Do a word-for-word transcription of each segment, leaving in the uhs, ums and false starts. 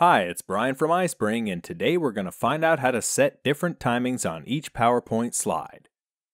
Hi, it's Brian from iSpring, and today we're going to find out how to set different timings on each PowerPoint slide.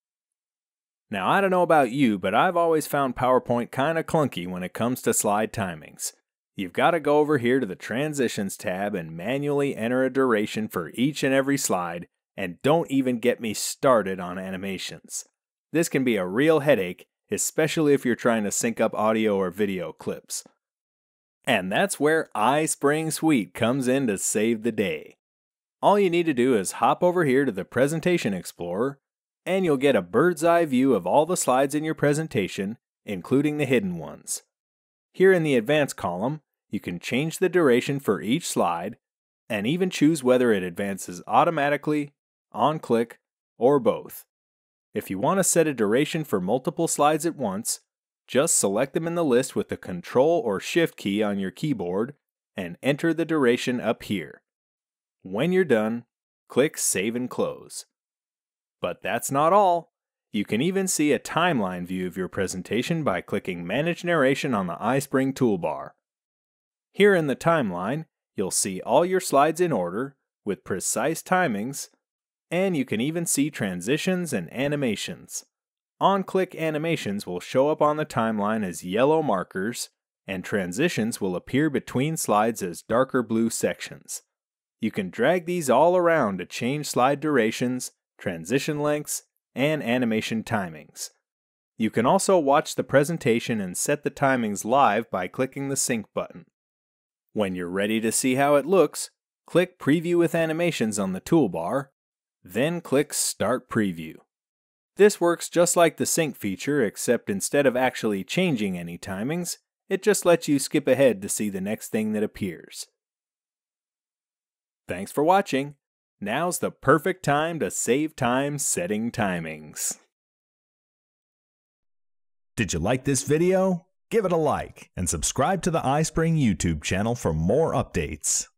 Now, I don't know about you, but I've always found PowerPoint kind of clunky when it comes to slide timings. You've got to go over here to the Transitions tab and manually enter a duration for each and every slide, and don't even get me started on animations. This can be a real headache, especially if you're trying to sync up audio or video clips. And that's where iSpring Suite comes in to save the day. All you need to do is hop over here to the Presentation Explorer, and you'll get a bird's eye view of all the slides in your presentation, including the hidden ones. Here in the Advanced column, you can change the duration for each slide, and even choose whether it advances automatically, on click, or both. If you want to set a duration for multiple slides at once, just select them in the list with the Control or Shift key on your keyboard and enter the duration up here. When you're done, click Save and Close. But that's not all. You can even see a timeline view of your presentation by clicking Manage Narration on the iSpring toolbar. Here in the timeline, you'll see all your slides in order with precise timings, and you can even see transitions and animations. On-click animations will show up on the timeline as yellow markers, and transitions will appear between slides as darker blue sections. You can drag these all around to change slide durations, transition lengths, and animation timings. You can also watch the presentation and set the timings live by clicking the Sync button. When you're ready to see how it looks, click Preview with Animations on the toolbar, then click Start Preview. This works just like the sync feature, except instead of actually changing any timings, it just lets you skip ahead to see the next thing that appears. Thanks for watching. Now's the perfect time to save time setting timings. Did you like this video? Give it a like and subscribe to the iSpring YouTube channel for more updates.